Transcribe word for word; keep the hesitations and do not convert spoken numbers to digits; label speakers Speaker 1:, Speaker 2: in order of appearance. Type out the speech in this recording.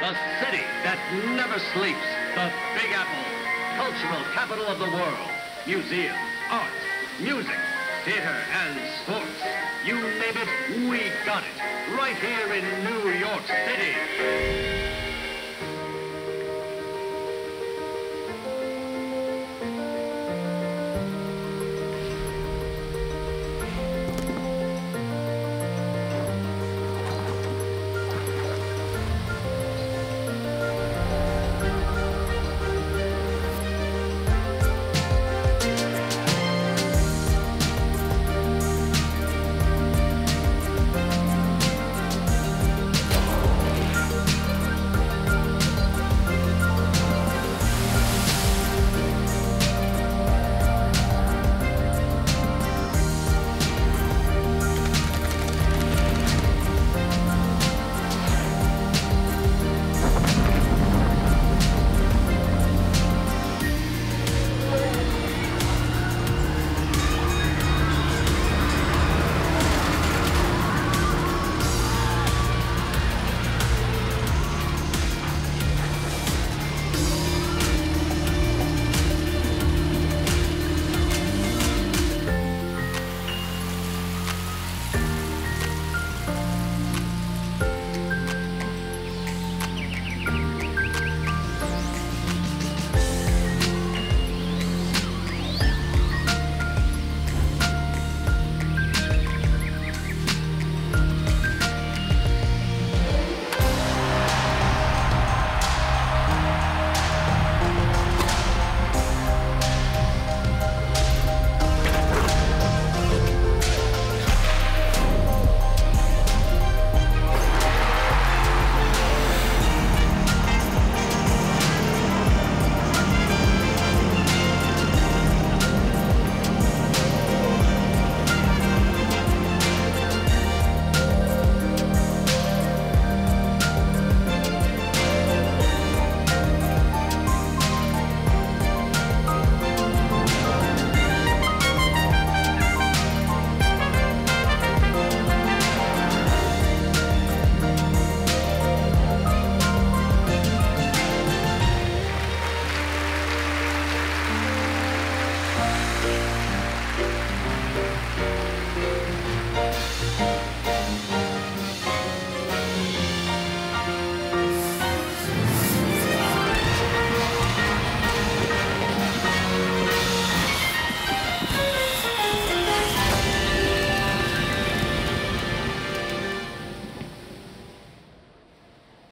Speaker 1: The city that never sleeps. The Big Apple, cultural capital of the world. Museums, art, music, theater, and sports. You name it, we got it. Right here in New York City.